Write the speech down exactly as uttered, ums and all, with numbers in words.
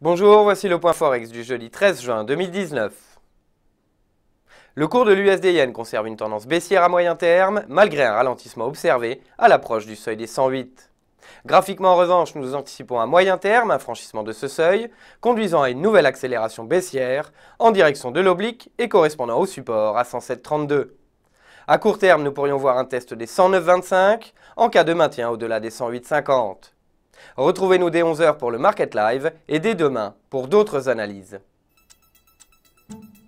Bonjour, voici le point Forex du jeudi treize juin deux mille dix-neuf. Le cours de l'U S D Yen conserve une tendance baissière à moyen terme, malgré un ralentissement observé à l'approche du seuil des cent huit. Graphiquement en revanche, nous anticipons à moyen terme un franchissement de ce seuil, conduisant à une nouvelle accélération baissière en direction de l'oblique et correspondant au support à cent sept virgule trente-deux. À court terme, nous pourrions voir un test des cent neuf virgule vingt-cinq en cas de maintien au-delà des cent huit virgule cinquante. Retrouvez-nous dès onze heures pour le Market Live et dès demain pour d'autres analyses.